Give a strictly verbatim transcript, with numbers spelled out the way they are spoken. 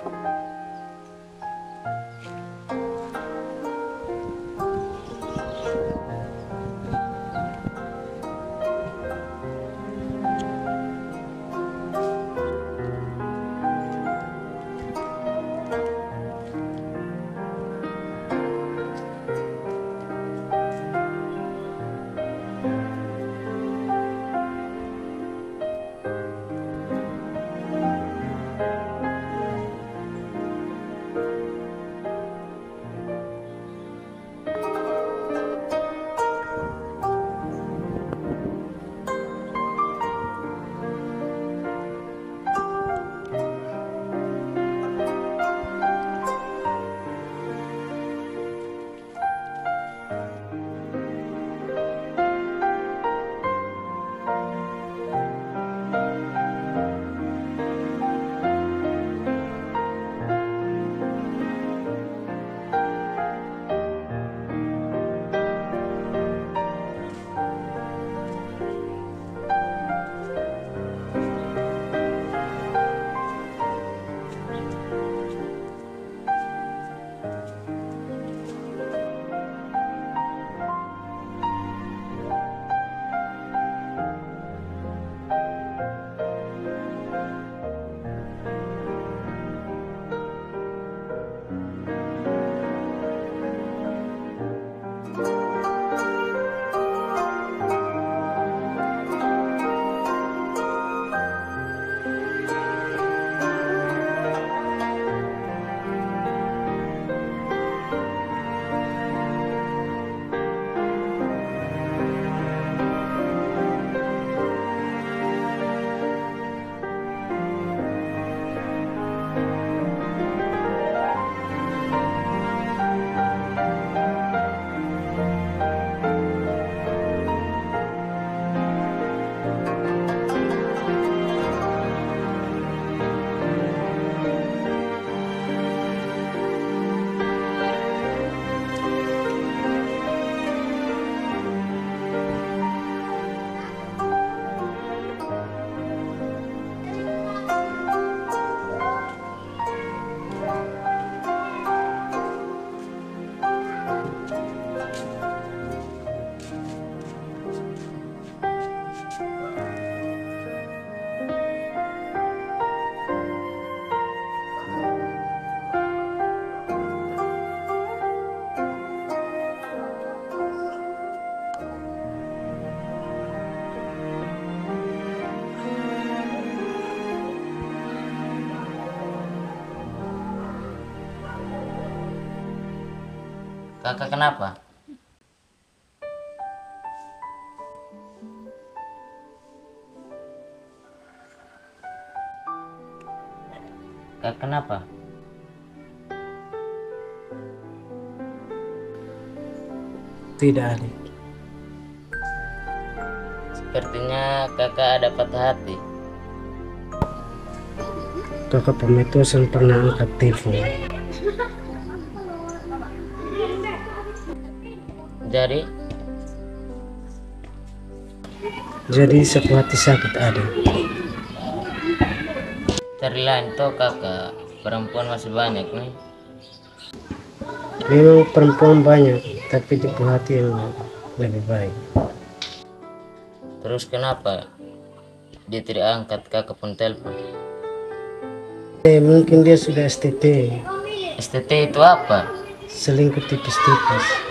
Kakak kenapa? Kakak kenapa? Tidak, adik. Sepertinya kakak ada patah hati. Kakak Pametosan pernah angkat telepon. Jadi, Jadi sapu hati sakit, adik. cari lain toh kakak. Perempuan masih banyak nih. Memang perempuan banyak, tapi di hati yang lebih baik. Terus kenapa dia tidak angkat, kakak pun telepon? Eh, mungkin dia sudah S T T. S T T itu apa? Selingkuh tipis-tipis.